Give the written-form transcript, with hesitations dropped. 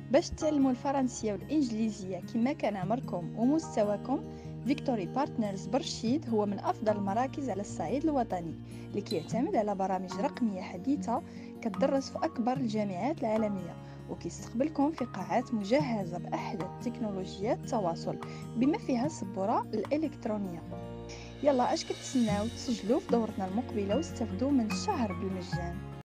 باش تتعلموا الفرنسية والإنجليزية كما كان عمركم ومستواكم، فيكتوري بارتنرز برشيد هو من أفضل المراكز على الصعيد الوطني اللي كيعتمد على برامج رقمية حديثة كتدرس في أكبر الجامعات العالمية، وكيستقبلكم في قاعات مجهزة بأحدث تكنولوجيات التواصل بما فيها السبورة الإلكترونية. يلا اش كتسناو؟ تسجلوا في دورتنا المقبلة واستفدوا من الشهر بالمجان.